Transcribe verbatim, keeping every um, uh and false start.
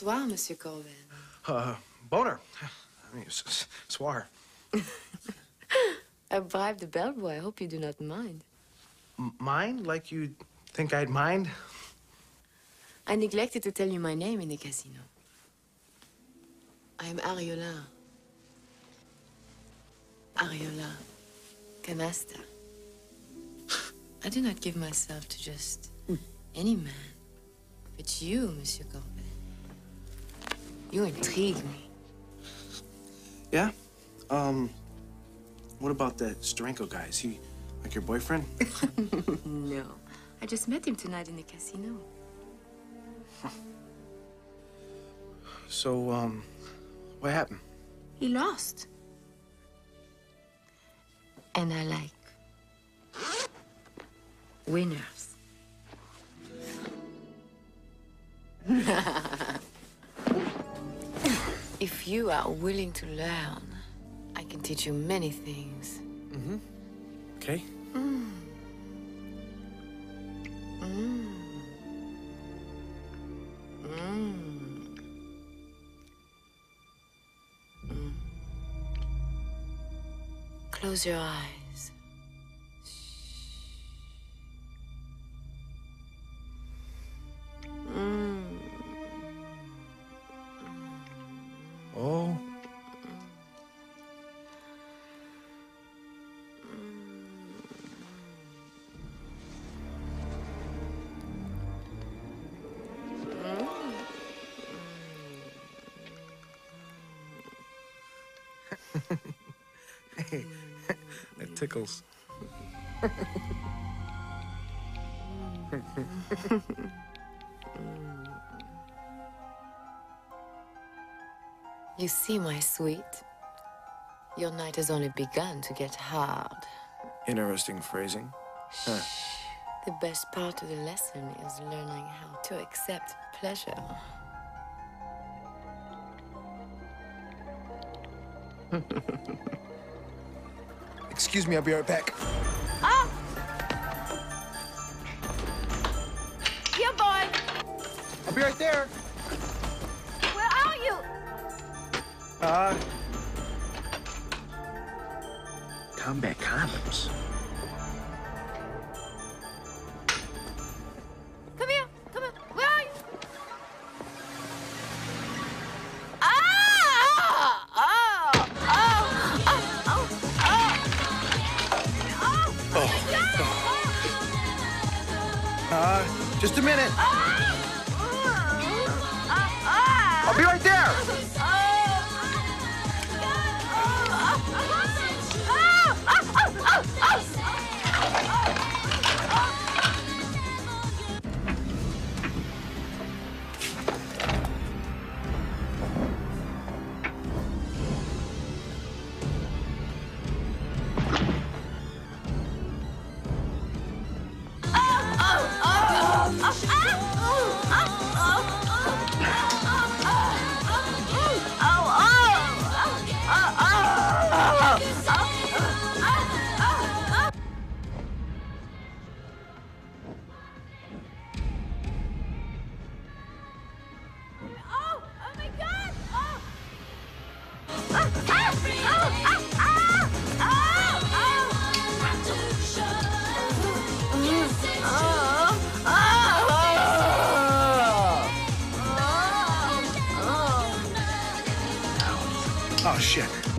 Bonsoir, Monsieur Corben. Uh, boner. I mean, soir. I bribed the bellboy. I hope you do not mind. M mind? Like you think I'd mind? I neglected to tell you my name in the casino. I am Ariola. Ariola Canasta. I do not give myself to just any man, but you, Monsieur Corben. You intrigue me. Yeah? Um, what about that Steranko guy? Is he like your boyfriend? No. I just met him tonight in the casino. So, um, what happened? He lost. And I like winners. If you are willing to learn, I can teach you many things. Mm-hmm. Okay. Mm. Mm. Mm. Mm. Close your eyes. Mm. Oh. Hey, that tickles. You see, my sweet, your night has only begun to get hard. Interesting phrasing. Huh. The best part of the lesson is learning how to accept pleasure. Excuse me, I'll be right back. Oh! Here, boy! I'll be right there. Where are you? Uh... Combat condoms. Come here! Come here! Where are you? Ah! Oh! Oh! Oh! Oh! Oh! Oh! Uh, just a minute. Ah! I'll be right there. Oh, shit.